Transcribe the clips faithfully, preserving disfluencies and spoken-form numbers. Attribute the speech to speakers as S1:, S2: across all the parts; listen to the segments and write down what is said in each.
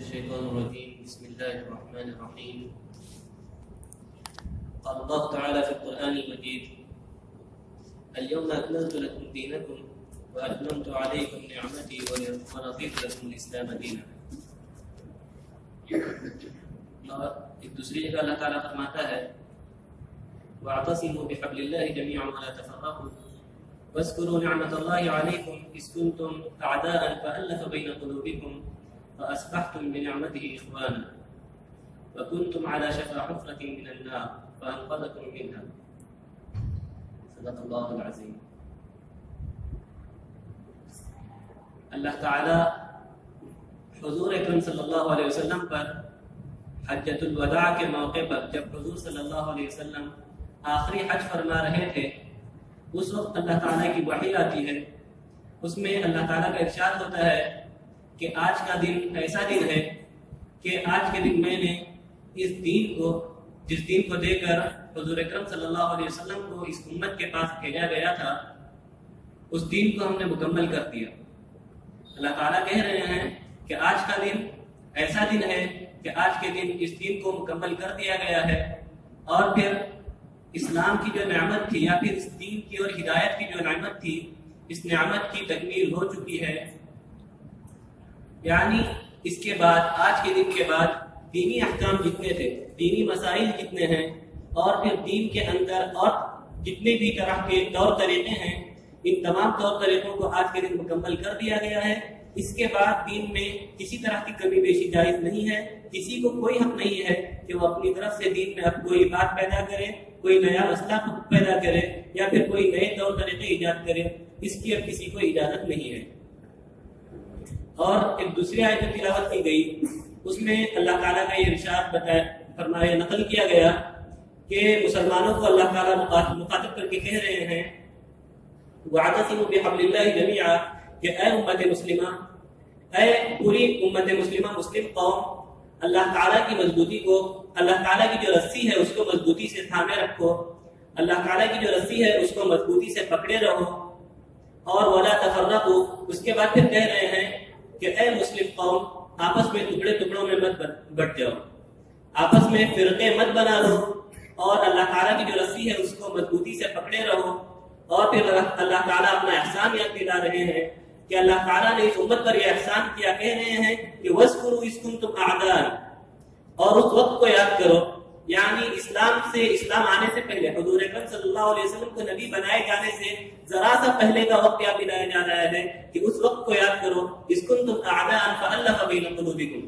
S1: الشيطان الرجيم بسم الله الرحمن الرحيم قال الله تعالى في القرآن المجيد اليوم أكملت لكم دينكم وأتممت عليكم نعمتي ورضيت لكم الإسلام دينا. اور ایک دوسری جگہ اللہ تعالیٰ فرماتا ہے وَاعْتَصِمُوا بِحَبْلِ اللَّهِ جَمِيعًا وَلَا تَفَرَّقُوا وَاذْكُرُوا نِعْمَةَ اللَّهِ عَلَيْكُمْ إِذْ كُنتُمْ أَعْدَاءً فَأَلَّفَ بَيْنَ قُلُوبِكُمْ فأصبحتم بنعمته إخوانا وكنتم على شفا حفرة من النار فأنقذكم منها. صدق الله العظيم. اللہ تعالی حضور اکرم صلی اللہ علیہ وسلم پر حجۃ الوداع کے موقع پر جب حضور صلی اللہ علیہ وسلم آخری حج فرما رہے تھے اس وقت اللہ تعالیٰ کی وحی آتی ہے. اس میں اللہ تعالیٰ کا ارشاد ہوتا ہے کہ آج کا دن ایسا دن ہے کہ آج کے دن میں نے اس دین کو جس دین کو دے کر حضور اکرم صلی اللہ علیہ وسلم کو اس امت کے پاس بھیجا گیا تھا اس دین کو ہم نے مکمل کر دیا. اللہ تعالیٰ کہہ رہے ہیں کہ آج کا دن ایسا دن ہے کہ آج کے دن اس دین کو مکمل کر دیا گیا ہے اور پھر اسلام کی جو نعمت تھی یا پھر اس دین کی اور ہدایت کی جو نعمت تھی اس نعمت کی تکمیل ہو چکی ہے. یعنی اس کے بعد آج کے دن کے بعد دینی احکام جتنے تھے دینی مسائل جتنے ہیں اور پھر دین کے اندر اور جتنے بھی طرح کے طور طریقے ہیں ان تمام طور طریقوں کو آج کے دن مکمل کر دیا گیا ہے. اس کے بعد دین میں کسی طرح کی کمی بیشی جائز نہیں ہے. کسی کو کوئی حق نہیں ہے کہ وہ اپنی طرف سے دین میں اب کوئی بات پیدا کرے کوئی نیا مسئلہ پیدا کرے یا پھر کوئی نئے طور طریقے ایجاد کرے. اس کی اب کسی کو اجازت نہیں ہے. اور ایک دوسری آیت تلاوت کی گئی اس میں اللہ تعالیٰ کا یہ ارشاد بتایا فرمایا نقل کیا گیا کہ مسلمانوں کو اللہ تعالیٰ مخاطب کر کے کہہ رہے ہیں وَاعْتَصِمُوا بِحَبْلِ اللَّهِ جَمِيعًا کہ اے امت مسلمہ اے پوری امت مسلمہ مسلم قوم اللہ تعالیٰ کی مضبوطی کو اللہ تعالیٰ کی جو رسی ہے اس کو مضبوطی سے تھامے رکھو. اللہ تعالیٰ کی جو رسی ہے اس کو مضبوطی سے پکڑے رہو اور وَلَا تَفَرَّقُوا. اس کے بعد پھر کہہ رہے ہیں کہ اے مسلم قوم آپس میں ٹکڑے ٹکڑوں میں مت بٹ جاؤ آپس میں فرقے مت بنا لو اور اللہ تعالیٰ کی جو رسی ہے اس کو مضبوطی سے پکڑے رہو. اور پھر اللہ تعالیٰ اپنا احسان یاد دلا رہے ہیں کہ اللہ تعالیٰ نے اس امت پر یہ احسان کیا کہہ رہے ہیں کہ وَاذْكُرُوا إِذْ كُنتُمْ أَعْدَاءً اور اس وقت کو یاد کرو یعنی اسلام سے اسلام آنے سے پہلے حضور اکرم صلی اللہ علیہ وسلم کو نبی بنائے جانے سے ذرا سا پہلے کا وقت یاد دلایا جا رہا ہے کہ اس وقت کو یاد کرو اذ کنتم اعداء فالف بین قلوبکم.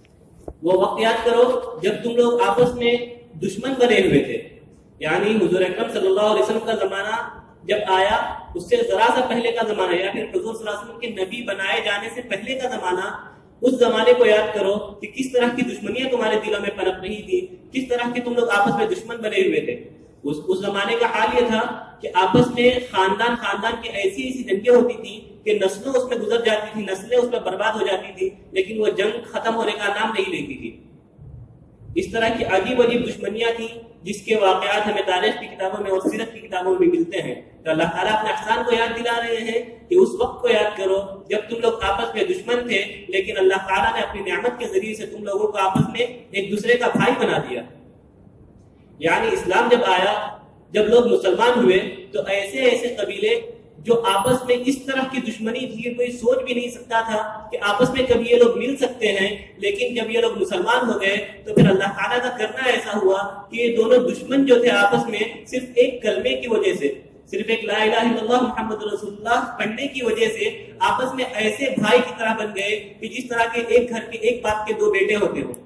S1: وہ وقت یاد کرو جب تم لوگ آپس میں دشمن بنے ہوئے تھے. یعنی حضور اکرم صلی اللہ علیہ وسلم کا زمانہ جب آیا اس سے ذرا سا پہلے کا زمانہ یا پھر حضور صلی اللہ علیہ وسلم کے نبی بنائے جانے سے پہلے کا زمانہ اس زمانے کو یاد کرو کہ کس طرح کی دشمنیاں تمہارے دلوں میں پنپ رہی تھی کس طرح کے تم لوگ آپس میں دشمن بنے ہوئے تھے. اس اس زمانے کا حال یہ تھا کہ آپس میں خاندان خاندان کی ایسی ایسی جنگیں ہوتی تھی کہ نسلوں اس میں گزر جاتی تھی نسلیں اس میں برباد ہو جاتی تھی لیکن وہ جنگ ختم ہونے کا نام نہیں لیتی تھی. اس طرح کی عجیب عجیب دشمنیاں تھیں جس کے واقعات ہمیں تاریخ کی کتابوں میں اور سیرت کی کتابوں میں ملتے ہیں. تو اللہ تعالیٰ اپنے احسان کو یاد دلا رہے ہیں کہ اس وقت کو یاد کرو جب تم لوگ آپس میں دشمن تھے لیکن اللہ تعالیٰ نے اپنی نعمت کے ذریعے سے تم لوگوں کو آپس میں ایک دوسرے کا بھائی بنا دیا. یعنی اسلام جب آیا جب لوگ مسلمان ہوئے تو ایسے ایسے قبیلے جو آپس میں اس طرح کی دشمنی تھی کوئی سوچ بھی نہیں سکتا تھا کہ آپس میں کبھی یہ لوگ مل سکتے ہیں. لیکن جب یہ لوگ مسلمان ہو گئے تو پھر اللہ تعالیٰ کا کرنا ایسا ہوا کہ یہ دونوں دشمن جو تھے آپس میں صرف ایک کلمے کی وجہ سے صرف ایک لا الہ الا اللہ محمد رسول اللہ پڑھنے کی وجہ سے آپس میں ایسے بھائی کی طرح بن گئے کہ جس طرح کے ایک گھر کے ایک باپ کے دو بیٹے ہوتے ہو.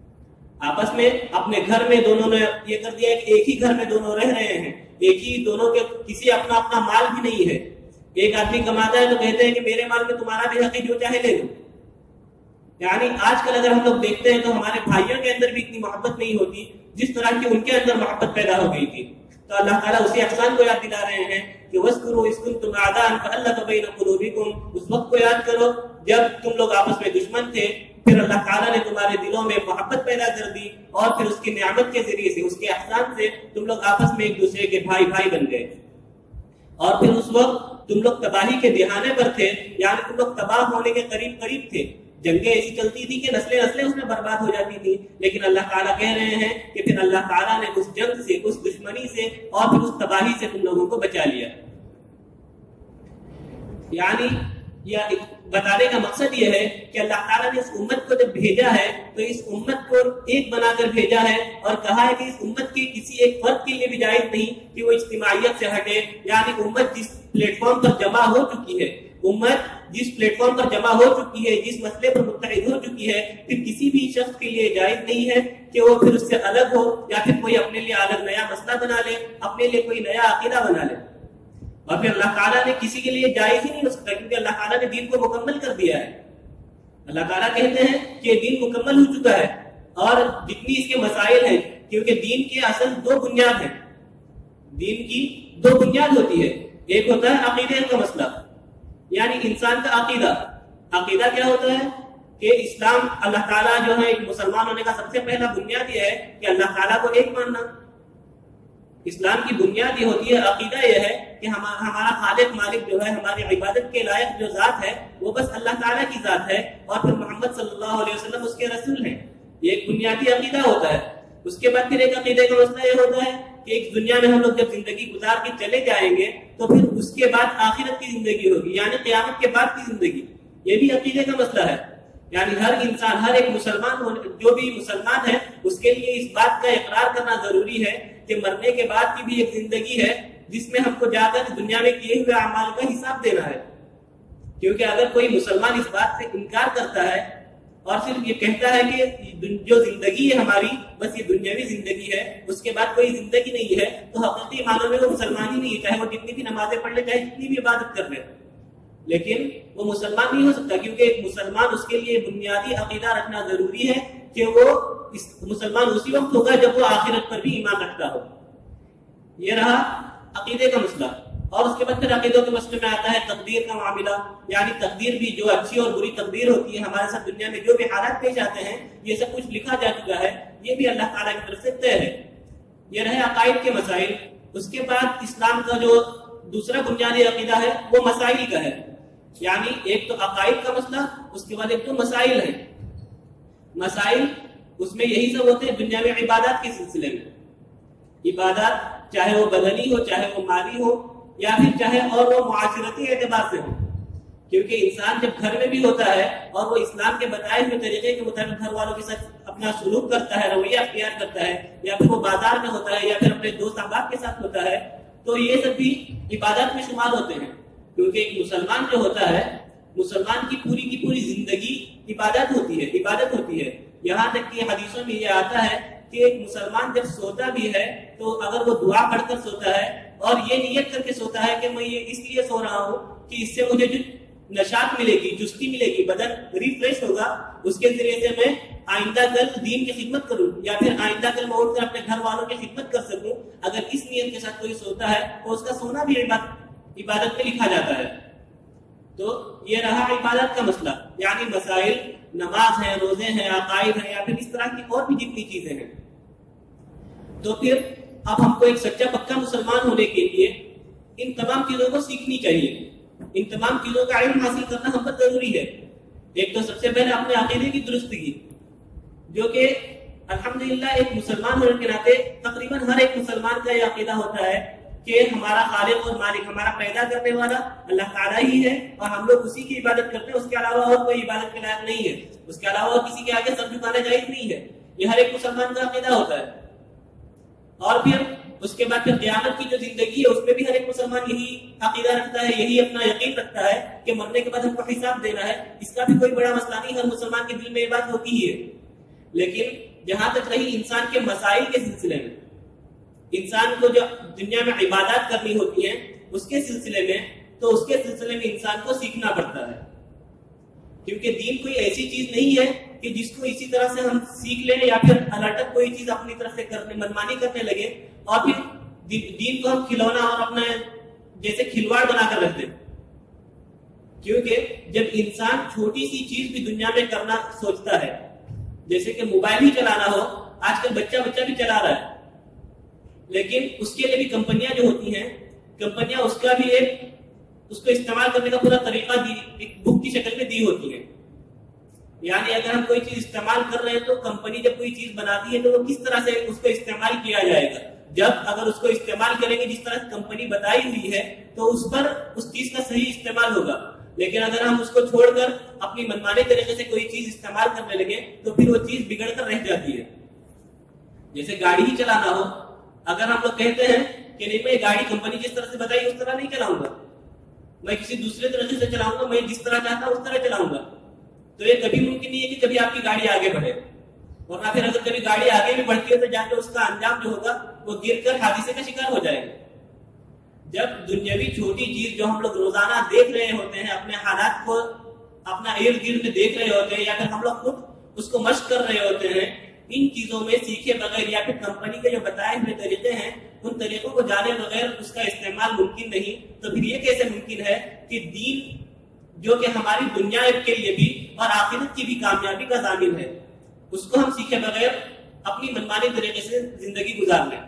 S1: آپس میں اپنے گھر میں دونوں نے یہ کر دیا کہ ایک ہی گھر میں دونوں رہ رہے ہیں ایک ہی دونوں کے کسی اپنا اپنا مال بھی نہیں ہے. ایک آدمی کماتا ہے تو کہتے ہیں کہ میرے مال میں تمہارا بھی حق ہے جو چاہے لے لو. یعنی آج کل اگر ہم لوگ دیکھتے ہیں تو ہمارے بھائیوں کے اندر بھی اتنی محبت نہیں ہوتی جس طرح کی ان کے اندر محبت پیدا ہو گئی تھی. تو اللہ تعالیٰ اسی احسان کو یاد دلا رہے ہیں کہ وَاذْكُرُوا إِذْ كُنتُمْ أَعْدَاءً فَأَلَّفَ بَيْنَ قُلُوبِكُمْ. اس وقت کو یاد کرو جب تم لوگ آپس میں دشمن تھے پھر اللہ تعالیٰ نے تمہارے دلوں میں محبت پیدا کر دی اور پھر اس کی نعمت کے ذریعے سے اس کے احسان سے تم لوگ آپس میں ایک دوسرے کے بھائی بھائی بن گئے. اور پھر اس وقت تم لوگ تباہی کے دہانے پر تھے یعنی تم لوگ تباہ ہونے کے قریب قریب تھے. جنگیں ایسی چلتی تھی کہ نسلیں نسلیں اس میں برباد ہو جاتی تھی، لیکن اللہ تعالیٰ کہہ رہے ہیں کہ پھر اللہ تعالیٰ نے اس جنگ سے، اس دشمنی سے اور پھر اس تباہی سے تم لوگوں کو بچا لیا۔ یعنی یہ بتانے کا مقصد یہ ہے کہ اللہ تعالیٰ نے اس امت کو جب بھیجا ہے تو اس امت کو ایک بنا کر بھیجا ہے، اور کہا ہے کہ اس امت کے کسی ایک فرد کے لیے بھی جائز نہیں کہ وہ اجتماعیت سے ہٹے۔ یعنی امت جس پلیٹ فارم پر جمع ہو چکی ہے، امت جس پلیٹ فارم پر جمع ہو چکی ہے، جس مسئلے پر متحد ہو چکی ہے، پھر کسی بھی شخص کے لیے جائز نہیں ہے کہ وہ پھر اس سے الگ ہو، یا پھر کوئی اپنے لیے الگ نیا مسئلہ بنا لے، اپنے لیے کوئی نیا عقیدہ بنا لے۔ اور پھر اللہ تعالیٰ نے کسی کے لیے جائز ہی نہیں ہو سکتا، کیونکہ اللہ تعالیٰ نے دین کو مکمل کر دیا ہے۔ اللہ تعالیٰ کہتے ہیں کہ دین مکمل ہو چکا ہے، اور جتنی اس کے مسائل ہیں، کیونکہ دین کے اصل دو بنیاد ہیں، دین کی دو بنیاد ہوتی ہے۔ ایک ہوتا ہے عقیدے کا مسئلہ، یعنی انسان کا عقیدہ۔ عقیدہ کیا ہوتا ہے کہ اسلام، اللہ تعالیٰ جو ہے مسلمان ہونے کا سب سے پہلا بنیاد یہ ہے کہ اللہ تعالیٰ کو ایک ماننا۔ اسلام کی بنیاد یہ ہوتی ہے، عقیدہ یہ ہے کہ ہمارا خالق مالک جو ہے، ہماری عبادت کے لائق جو ذات ہے وہ بس اللہ تعالیٰ کی ذات ہے، اور پھر محمد صلی اللہ علیہ وسلم اس کے رسول ہیں۔ یہ ایک بنیادی عقیدہ ہوتا ہے۔ اس کے بعد پھر ایک عقیدے کا مسئلہ یہ ہوتا ہے کہ ایک دنیا میں ہم لوگ جب زندگی گزار کے چلے جائیں گے تو پھر اس کے بعد آخرت کی زندگی ہوگی، یعنی قیامت کے بعد کی زندگی۔ یہ بھی عقیدے کا مسئلہ ہے۔ یعنی ہر انسان، ہر ایک مسلمان، جو بھی مسلمان ہے، اس کے لیے اس بات کا اقرار کرنا ضروری ہے کہ مرنے کے بعد کی بھی ایک زندگی ہے جس میں ہم کو جا کر دنیا میں کیے ہوئے اعمال کا حساب دینا ہے۔ کیونکہ اگر کوئی مسلمان اس بات سے انکار کرتا ہے اور صرف یہ کہتا ہے کہ جو زندگی ہے ہماری بس یہ دنیاوی زندگی ہے، اس کے بعد کوئی زندگی نہیں ہے، تو حقیقی معنوں میں وہ مسلمان ہی نہیں ہے، چاہے وہ جتنی بھی نمازیں پڑھ لے، چاہے جتنی بھی عبادت کر لے، لیکن وہ مسلمان نہیں ہو سکتا۔ کیونکہ ایک مسلمان، اس کے لیے بنیادی عقیدہ رکھنا ضروری ہے کہ وہ اس مسلمان اسی وقت ہوگا جب وہ آخرت پر بھی ایمان رکھتا ہو۔ یہ رہا عقیدے کا مسئلہ۔ اور اس کے بعد پھر عقیدوں کے مسئلے میں آتا ہے تقدیر کا معاملہ، یعنی تقدیر بھی، جو اچھی اور بری تقدیر ہوتی ہے ہمارے ساتھ دنیا میں جو بھی حالات پیش آتے ہیں، یہ سب کچھ لکھا جا چکا ہے، یہ بھی اللہ تعالیٰ کی طرف سے طے ہے۔ یہ رہے عقائد کے مسائل۔ اس کے بعد اسلام کا جو دوسرا بنیادی عقیدہ ہے وہ مسائل کا ہے، یعنی ایک تو عقائد کا مسئلہ، اس کے بعد ایک تو مسائل ہے۔ مسائل اس میں یہی سب ہوتے ہیں دنیا میں عبادات کے سلسلے میں۔ عبادات چاہے وہ بدنی ہو، چاہے وہ مالی ہو، یا پھر چاہے اور وہ معاشرتی اعتبار سے ہو، کیونکہ انسان جب گھر میں بھی ہوتا ہے اور وہ اسلام کے بتائے ہوئے طریقے کے مطابق گھر والوں کے ساتھ اپنا سلوک کرتا ہے، رویہ اختیار کرتا ہے، یا پھر وہ بازار میں ہوتا ہے، یا پھر اپنے دوست احباب کے ساتھ ہوتا ہے، تو یہ سب بھی عبادات میں شمار ہوتے ہیں۔ کیونکہ ایک مسلمان جو ہوتا ہے، مسلمان کی پوری کی پوری زندگی عبادت ہوتی ہے، عبادت ہوتی ہے۔ یہاں تک کہ حدیثوں میں یہ آتا ہے کہ ایک مسلمان جب سوتا بھی ہے تو اگر وہ دعا پڑھ کر سوتا ہے اور یہ نیت کر کے سوتا ہے کہ میں یہ اس لیے سو رہا ہوں کہ اس سے مجھے جو نشاط ملے گی، چستی ملے گی، بدن ریفریش ہوگا، اس کے ذریعے سے میں آئندہ کل دین کی خدمت کروں، یا پھر آئندہ کل میں اٹھ کر اپنے گھر والوں کی خدمت کر سکوں، اگر اس نیت کے ساتھ کوئی سوتا ہے تو اس کا سونا بھی عبادت عبادت میں لکھا جاتا ہے۔ تو یہ رہا عبادت کا مسئلہ، یعنی مسائل، نماز ہے، روزے ہیں، عقائد ہیں، یا پھر اس طرح کی اور بھی جتنی چیزیں ہیں۔ تو پھر اب ہم کو ایک سچا پکا مسلمان ہونے کے لیے ان تمام چیزوں کو سیکھنی چاہیے، ان تمام چیزوں کا علم حاصل کرنا ہم پر ضروری ہے۔ ایک تو سب سے پہلے اپنے عقیدے کی درستگی، جو کہ الحمدللہ ایک مسلمان ہونے کے ناطے تقریباً ہر ایک مسلمان کا یہ عقیدہ ہوتا ہے کہ ہمارا خالق اور مالک، ہمارا پیدا کرنے والا اللہ تعالیٰ ہی ہے، اور ہم لوگ اسی کی عبادت کرتے ہیں، اس کے علاوہ اور کوئی عبادت کے لائق نہیں ہے، اس کے علاوہ اور کسی کے آگے سر جھکانا جائز نہیں ہے۔ یہ ہر ایک مسلمان کا عقیدہ ہوتا ہے۔ اور پھر اس کے بعد پھر قیامت کی جو زندگی ہے اس میں بھی ہر ایک مسلمان یہی عقیدہ رکھتا ہے، یہی اپنا یقین رکھتا ہے کہ مرنے کے بعد ہم کو حساب دینا ہے۔ اس کا بھی کوئی بڑا مسئلہ نہیں، ہر مسلمان کے دل میں یہ بات ہوتی ہی ہے۔ لیکن جہاں تک رہی انسان کے مسائل کے سلسلے میں، انسان کو جو دنیا میں عبادات کرنی ہوتی ہیں اس کے سلسلے میں، تو اس کے سلسلے میں انسان کو سیکھنا پڑتا ہے، کیونکہ دین کوئی ایسی چیز نہیں ہے کہ جس کو اسی طرح سے ہم سیکھ لیں یا پھر الٹک کوئی چیز اپنی طرف سے کرنے منمانی کرنے لگے اور پھر دین کو ہم کھلونا اور اپنا جیسے کھلواڑ بنا کر رکھ دیں۔ کیونکہ جب انسان چھوٹی سی چیز بھی دنیا میں کرنا سوچتا ہے، جیسے کہ موبائل ہی چلانا ہو، آج کل بچہ بچہ بھی چلا رہا ہے، لیکن اس کے لیے بھی کمپنیاں جو ہوتی ہیں، کمپنیاں اس کا بھی ایک اس کو استعمال کرنے کا پورا طریقہ دی، ایک بک کی شکل میں دی ہوتی ہے۔ یعنی اگر ہم کوئی چیز استعمال کر رہے ہیں تو کمپنی جب کوئی چیز بناتی ہے تو وہ کس طرح سے اس کو استعمال کیا جائے گا. جب اگر اس کو استعمال کریں گے جس طرح کمپنی بتائی ہوئی ہے تو اس پر اس چیز کا صحیح استعمال ہوگا. لیکن اگر ہم اس کو چھوڑ کر اپنی منمانے طریقے سے کوئی چیز استعمال کرنے لگے تو پھر وہ چیز بگڑ کر رہ جاتی ہے. جیسے گاڑی ہی چلانا ہو, اگر ہم لوگ کہتے ہیں کہ نہیں میں گاڑی کمپنی جس طرح سے بتائی اس طرح نہیں چلاؤں گا, میں کسی دوسرے طریقے سے چلاؤں گا, میں جس طرح چاہتا ہوں اس طرح چلاؤں گا, تو یہ کبھی ممکن نہیں ہے کہ کبھی آپ کی گاڑی آگے بڑھے. ورنہ پھر اگر کبھی گاڑی آگے بھی بڑھتی ہے تو جا کے اس کا انجام جو ہوگا وہ گر کر حادثے کا شکار ہو جائے گا. جب دنیاوی چھوٹی چیز جو ہم لوگ روزانہ دیکھ رہے ہوتے ہیں, اپنے حالات کو اپنا ارد گرد میں دیکھ رہے ہوتے ہیں, یا پھر ہم لوگ خود اس کو مشق کر رہے ہوتے ہیں, ان چیزوں میں سیکھے بغیر یا پھر کمپنی کے جو بتائے ہوئے طریقے ہیں ان طریقوں کو جانے بغیر اس کا استعمال ممکن نہیں. تو پھر یہ کیسے ممکن ہے کہ دین جو کہ ہماری دنیا کے لیے بھی اور آخرت کی بھی کامیابی کا ضامن ہے, اس کو ہم سیکھے بغیر اپنی منمانی طریقے سے زندگی گزار لیں.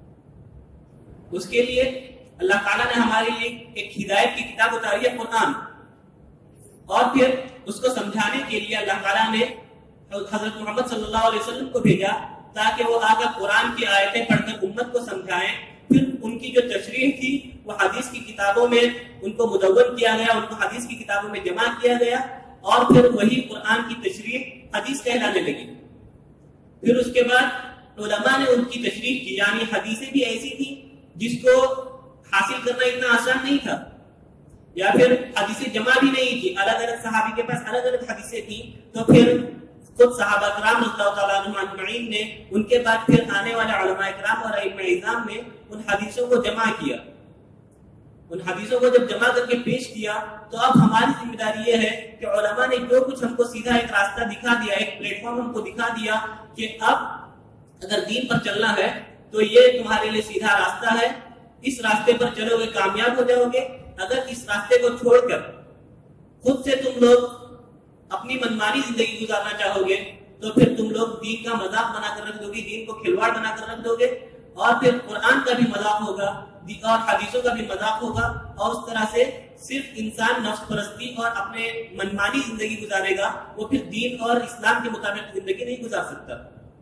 S1: اس کے لیے اللہ تعالیٰ نے ہمارے لیے ایک ہدایت کی کتاب اتاری ہے قرآن, اور پھر اس کو سمجھانے کے لیے اللہ تعالیٰ نے حضرت محمد صلی اللہ علیہ وسلم کو بھیجا تاکہ وہ آ کر قرآن کی آیتیں پڑھ کر امت کو سمجھائیں. پھر ان کی جو تشریح تھی وہ حدیث کی کتابوں میں ان کو مدون کیا گیا, ان کو حدیث کی کتابوں میں جمع کیا گیا, اور پھر وہی قرآن کی تشریح حدیث کہلانے لگی. پھر اس کے بعد علماء نے ان کی تشریح کی, یعنی حدیثیں بھی ایسی تھی جس کو حاصل کرنا اتنا آسان نہیں تھا, یا پھر حدیثیں جمع بھی نہیں تھی, الگ الگ صحابی کے پاس الگ الگ حدیثیں تھیں. تو پھر خود صحابہ کرام رضی اللہ تعالیٰ عنہم اجمعین نے ان کے بعد پھر آنے والے علماء کرام اور ائمہ اعظام نے ان حدیثوں کو جمع کیا. ان حدیثوں کو جب جمع کر کے پیش کیا تو اب ہماری ذمہ داری یہ ہے کہ علماء نے جو کچھ ہم کو سیدھا ایک راستہ دکھا دیا, ایک پلیٹ فارم ہم کو دکھا دیا کہ اب اگر دین پر چلنا ہے تو یہ تمہارے لیے سیدھا راستہ ہے, اس راستے پر چلو گے کامیاب ہو جاؤ گے. اگر اس راستے کو چھوڑ کر خود سے تم لوگ اپنی منمانی زندگی گزارنا چاہو گے تو پھر تم لوگ دین کا مذاق بنا کر رکھ دو گے, دین کو کھلواڑ بنا کر رکھ دو گے, اور پھر قرآن کا بھی مذاق ہوگا اور حدیثوں کا بھی مذاق ہوگا, اور اس طرح سے صرف انسان نفس پرستی اور اپنے منمانی زندگی گزارے گا, وہ پھر دین اور اسلام کے مطابق زندگی نہیں گزار سکتا.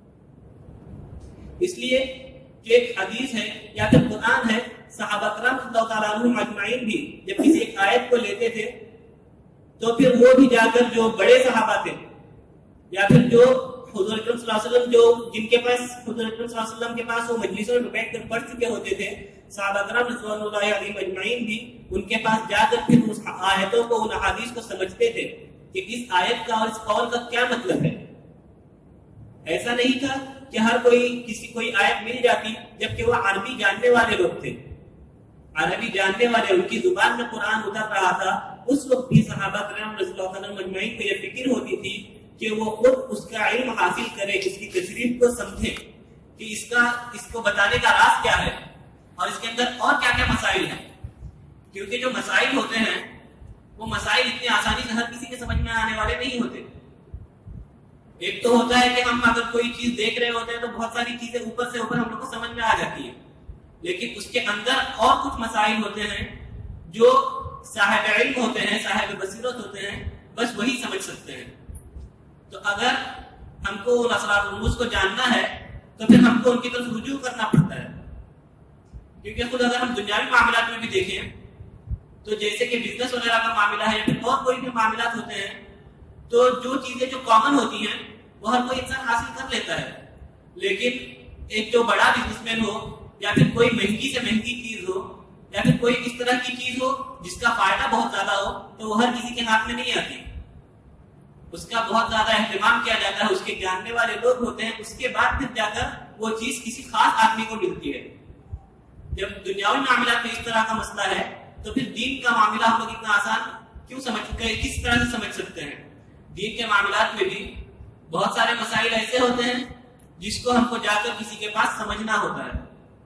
S1: اس لیے کہ ایک حدیث ہے یا پھر قرآن ہے, صحابہ کرام رضی اللہ تعالیٰ عنہم اجمعین بھی جب کسی ایک آیت کو لیتے تھے تو پھر وہ بھی جا کر جو بڑے صحابہ تھے یا پھر جو حضور اکرم صلی اللہ علیہ وسلم جو جن کے پاس حضور اکرم صلی اللہ علیہ وسلم کے پاس وہ مجلسوں میں بیٹھ کر پڑھ چکے ہوتے تھے, صحابہ کرام رضوان اللہ علیہم اجمعین بھی ان کے پاس جا کر پھر اس آیتوں کو, ان احادیث کو سمجھتے تھے کہ اس آیت کا اور اس قول کا کیا مطلب ہے. ایسا نہیں تھا کہ ہر کوئی کسی کوئی آیت مل جاتی, جبکہ وہ عربی جاننے والے لوگ تھے, عربی جاننے والے, ان کی زبان میں قرآن اتر رہا تھا. اس وقت بھی صحابہ کرام رضی اللہ عنہم اجمعین کو یہ فکر ہوتی تھی کہ وہ خود اس کا علم حاصل کرے, اس کی تشریح کو سمجھے کہ اس کا اس کو بتانے کا راز کیا ہے اور اس کے اندر اور کیا کیا مسائل ہیں. کیونکہ جو مسائل ہوتے ہیں وہ مسائل اتنی آسانی سے ہر کسی کے سمجھ میں آنے والے نہیں ہوتے. ایک تو ہوتا ہے کہ ہم اگر کوئی چیز دیکھ رہے ہوتے ہیں تو بہت ساری چیزیں اوپر سے اوپر ہم لوگ کو سمجھ میں آ جاتی ہیں, لیکن اس کے اندر اور کچھ مسائل ہوتے ہیں جو صاحب علم ہوتے ہیں, صاحب بصیرت ہوتے ہیں, بس وہی سمجھ سکتے ہیں. تو اگر ہم کو ان اثرات رموز کو جاننا ہے تو پھر ہم کو ان کی طرف رجوع کرنا پڑتا ہے. کیونکہ خود اگر ہم دنیاوی معاملات میں بھی دیکھیں تو جیسے کہ بزنس وغیرہ کا معاملہ ہے یا پھر اور کوئی بھی معاملات ہوتے ہیں, تو جو چیزیں جو کامن ہوتی ہیں وہ ہر کوئی انسان حاصل کر لیتا ہے, لیکن ایک جو بڑا بزنس مین ہو یا پھر کوئی مہنگی سے مہنگی چیز ہو یا پھر کوئی اس طرح کی چیز ہو جس کا فائدہ بہت زیادہ ہو, تو وہ ہر کسی کے ہاتھ میں نہیں آتی. اس کا بہت زیادہ اہتمام کیا جاتا ہے, اس کے جاننے والے لوگ ہوتے ہیں, اس کے بعد پھر جا کر وہ چیز کسی خاص آدمی کو ملتی ہے. جب دنیاوی معاملات میں اس طرح کا مسئلہ ہے تو پھر دین کا معاملہ ہم لوگ اتنا آسان کیوں سمجھ کس طرح سے سمجھ سکتے ہیں. دین کے معاملات میں بھی بہت سارے مسائل ایسے ہوتے ہیں جس کو ہم کو جا کر کسی کے پاس سمجھنا ہوتا ہے.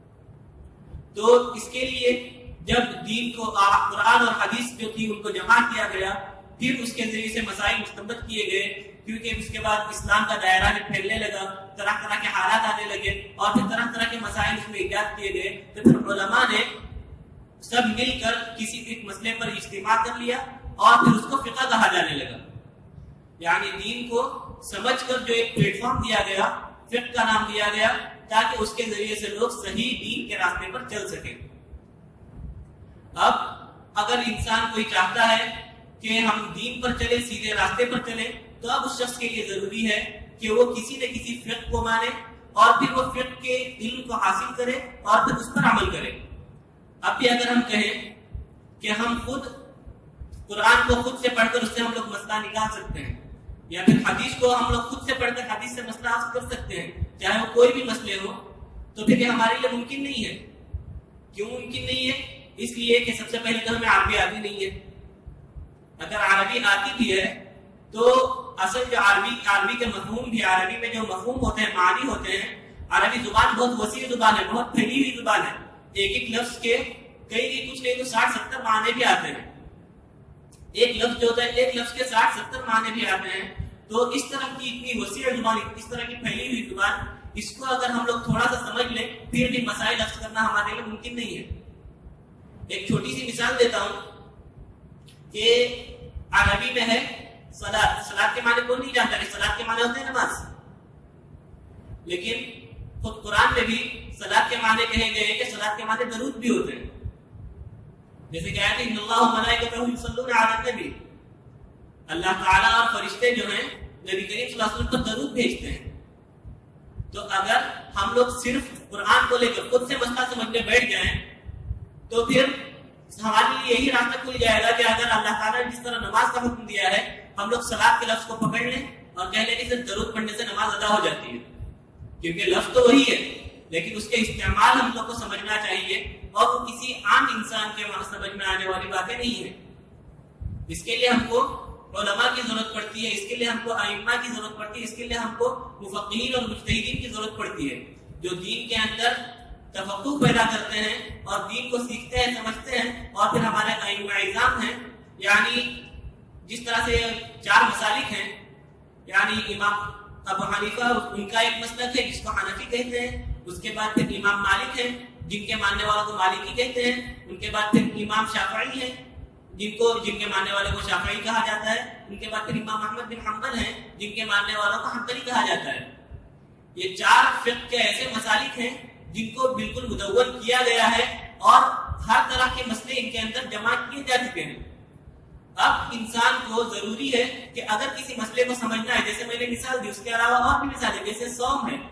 S1: تو اس کے لیے جب دین کو قرآن اور حدیث جو تھی ان کو جمع کیا گیا, پھر اس کے ذریعے سے مسائل مستمد کیے گئے, کیونکہ اس کے بعد اسلام کا دائرہ بھی پھیلنے لگا, طرح طرح کے حالات آنے لگے اور پھر طرح طرح کے مسائل اس میں ایجاد کیے گئے. تو پھر علماء نے سب مل کر کسی ایک مسئلے پر اجتماع کر لیا اور پھر اس کو فقہ کہا جانے لگا. یعنی دین کو سمجھ کر جو ایک پلیٹ فارم دیا گیا، فقہ کا نام دیا گیا، تاکہ اس کے ذریعے سے لوگ صحیح دین کے راستے پر چل سکیں۔ اب اگر انسان کوئی چاہتا ہے کہ ہم دین پر چلے، سیدھے راستے پر چلے، تو اب اس شخص کے لیے ضروری ہے کہ وہ کسی نہ کسی فقہ کو مانے اور پھر وہ فقہ کے علم کو حاصل کرے اور پھر اس پر عمل کرے۔ اب بھی اگر ہم کہیں کہ ہم خود قرآن کو خود سے پڑھ کر اس سے ہم لوگ مسئلہ نکال سکتے ہیں، یا پھر حدیث کو ہم لوگ خود سے پڑھ کر حدیث سے مسئلہ حاصل کر سکتے ہیں، چاہے وہ کوئی بھی مسئلے ہو، تو پھر یہ ہمارے لیے ممکن نہیں ہے۔ کیوں ممکن نہیں ہے؟ اس لیے کہ سب سے پہلے تو ہمیں عربی آتی نہیں ہے۔ اگر عربی آتی بھی ہے تو اصل جو عربی عربی کے مفہوم بھی، عربی میں جو مفہوم ہوتے ہیں، معنی ہوتے ہیں، عربی زبان بہت وسیع زبان ہے، بہت پھیلی ہوئی زبان ہے۔ ایک ایک لفظ کے کئی کچھ نہیں تو ساٹھ ستر معنی بھی آتے ہیں۔ ایک لفظ جو ہوتا ہے، ایک لفظ کے ساٹھ ستر معنی بھی آتے ہیں۔ تو اس طرح کی اتنی وسیع زبان، اس طرح کی پھیلی ہوئی زبان، اس کو اگر ہم لوگ تھوڑا سا سمجھ لیں پھر بھی مسائل حل کرنا ہمارے لیے ممکن نہیں ہے۔ ایک چھوٹی سی مثال دیتا ہوں کہ عربی میں ہے صلاۃ۔ صلاۃ کے معنی کون نہیں جانتا ہے؟ صلاۃ کے معنی ہوتے ہیں نماز، لیکن خود قرآن میں بھی صلاۃ کے معنی کہے گئے کہ صلاۃ کے معنی درود بھی ہوتے ہیں۔ جیسے کہ آیت ہے ان اللہ وملائکتہ یصلون علی النبی، اللہ تعالیٰ اور فرشتے جو ہیں نبی کریم صلی اللہ علیہ وسلم پر درود بھیجتے ہیں۔ تو اگر ہم لوگ صرف قرآن کو لے کر خود سے مسئلہ سمجھنے بیٹھ جائیں تو پھر ہمارے لیے یہی راستہ کھل جائے گا کہ اگر اللہ تعالیٰ نے جس طرح نماز کا حکم دیا ہے، ہم لوگ صلاۃ کے لفظ کو پکڑ لیں اور کہہ لیں کہ صرف درود پڑھنے سے نماز ادا ہو جاتی ہے، کیونکہ لفظ تو وہی ہے، لیکن اس کے استعمال ہم لوگ کو سمجھنا چاہیے، اور وہ کسی عام انسان کے سمجھ میں آنے والی باتیں نہیں ہیں۔ اس کے لیے ہم کو علماء کی ضرورت پڑتی ہے، اس کے لیے ہم کو ائمہ کی ضرورت پڑتی ہے، اس کے لیے ہم کو مفقہین اور مجتہدین کی ضرورت پڑتی ہے، جو دین کے اندر تفقہ پیدا کرتے ہیں اور دین کو سیکھتے ہیں، سمجھتے ہیں، اور پھر ہمارے ائمہ اعظام ہیں، یعنی جس طرح سے چار مسالک ہیں، یعنی امام ابو حنیفہ ان کا ایک مسلک ہے جس کو حنفی کہتے ہیں، اس کے بعد پھر امام مالک ہیں جن کے ماننے والوں کو مالکی کہتے ہیں، ان کے بعد پھر امام شافعی ہیں جن کو جن کے ماننے والوں کو شافعی کہا جاتا ہے، ان کے بعد پھر امام احمد بن حنبل ہیں جن کے ماننے والوں کو حنبلی کہا جاتا ہے۔ یہ چار فقہ کے ایسے مسالک ہیں جن کو بالکل مدون کیا گیا ہے اور ہر طرح کے مسئلے ان کے اندر جمع کیے جا چکے ہیں۔ اب انسان کو ضروری ہے کہ اگر کسی مسئلے کو سمجھنا ہے، جیسے میں نے مثال دی، اس کے علاوہ اور بھی مثالیں، جیسے صوم ہے،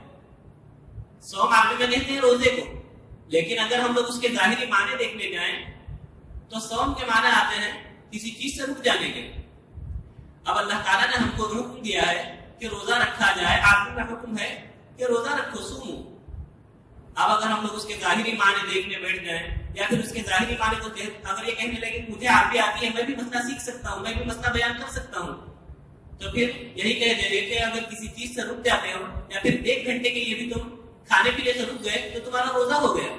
S1: صوم عربی میں کہتے ہیں روزے کو، لیکن اگر ہم لوگ اس کے ظاہری معنی دیکھنے جائیں تو صوم کے معنی آتے ہیں کسی چیز سے رک جانے کے۔ اب اللہ تعالیٰ نے ہم کو حکم دیا ہے کہ روزہ رکھا جائے، عربی میں حکم ہے کہ روزہ رکھو، صومو۔ اب اگر ہم لوگ اس کے ظاہری معنی دیکھنے بیٹھ جائیں یا پھر اس کے ظاہری معنی کو اگر یہ کہنے لگے مجھے عربی آتی ہے، میں بھی مسئلہ سیکھ سکتا ہوں، میں بھی مسئلہ بیان کر سکتا ہوں، تو پھر یہی کہہ دیں گے کہ اگر کسی چیز سے رک جاتے ہو یا پھر ایک گھنٹے کے لیے بھی تم کھانے پینے سے رک گئے تو تمہارا روزہ ہو گیا۔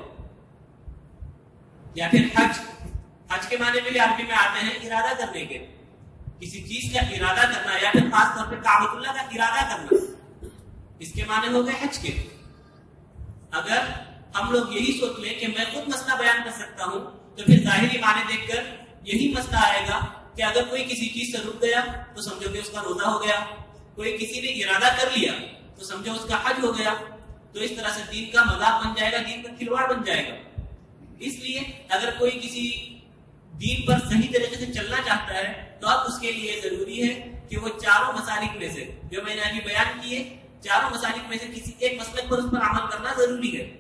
S1: یا پھر حج، حج کے معنی میں بھی عربی میں آتے ہیں ارادہ کرنے کے، کسی چیز کا ارادہ کرنا، یا پھر خاص طور پہ کعبۃ اللہ کا ارادہ کرنا، اس کے معنی ہو گئے حج کے۔ اگر ہم لوگ یہی سوچ لیں کہ میں خود مسئلہ بیان کر سکتا ہوں تو پھر ظاہری معنی دیکھ کر یہی مسئلہ آئے گا کہ اگر کوئی کسی چیز سے رک گیا تو سمجھو کہ اس کا روزہ ہو گیا، کوئی کسی نے ارادہ کر لیا تو سمجھو اس کا حج ہو گیا۔ تو اس طرح سے دین کا مذاق بن جائے گا، دین کا کھلواڑ بن جائے گا۔ اس لیے اگر کوئی کسی دین پر صحیح طریقے سے چلنا چاہتا ہے تو اب اس کے لیے ضروری ہے کہ وہ چاروں مسالک میں سے جو میں نے ابھی بیان کیے، چاروں مسالک میں سے کسی ایک مسلک پر اس پر عمل کرنا ضروری ہے،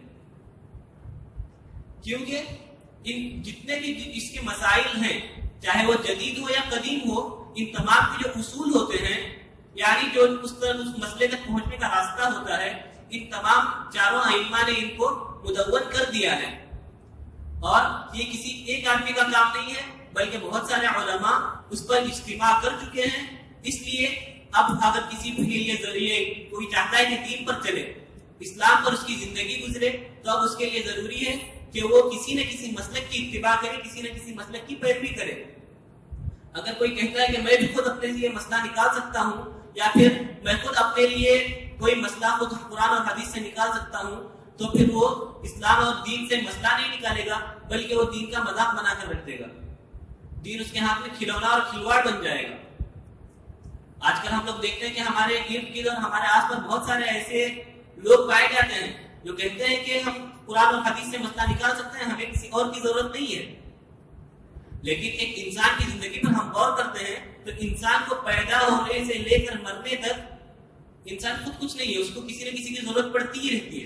S1: کیونکہ ان جتنے بھی اس کے مسائل ہیں، چاہے وہ جدید ہو یا قدیم ہو، ان تمام کے جو اصول ہوتے ہیں، یعنی جو اس طرح اس مسئلے تک پہنچنے کا راستہ ہوتا ہے، ان تمام چاروں ائمہ نے ان کو مدون کر دیا ہے۔ اور یہ کسی ایک آدمی کا کام نہیں ہے بلکہ بہت سارے علماء اس پر اجتماع کر چکے ہیں۔ اس لیے اب اگر کسی کے لیے ذریعے کوئی چاہتا ہے کہ دین پر چلے، اسلام پر اس کی زندگی گزرے، تو اب اس کے لیے ضروری ہے کہ وہ کسی نہ کسی مسلک کی اتباع کرے، کسی نہ کسی مسلک کی پیروی کرے۔ اگر کوئی کہتا ہے کہ میں بھی خود اپنے لیے مسئلہ نکال سکتا ہوں، یا پھر میں خود اپنے لیے کوئی مسئلہ خود قرآن اور حدیث سے نکال سکتا ہوں، تو پھر وہ اسلام اور دین سے مسئلہ نہیں نکالے گا بلکہ وہ دین کا مذاق بنا کر رکھ دے گا، دین اس کے ہاتھ میں کھلونا اور کھلواڑ بن جائے گا۔ آج کل ہم لوگ دیکھتے ہیں کہ ہمارے ارد گرد اور ہمارے آس پاس بہت سارے ایسے لوگ پائے جاتے ہیں جو کہتے ہیں کہ ہم قرآن اور حدیث سے مسئلہ نکال سکتے ہیں، ہمیں کسی اور کی ضرورت نہیں ہے. لیکن ایک انسان کی زندگی پر ہم غور کرتے ہیں تو انسان کو پیدا ہونے سے لے کر مرنے تک انسان خود کچھ نہیں ہے، اس کو کسی نہ کسی کی ضرورت پڑتی ہی رہتی ہے.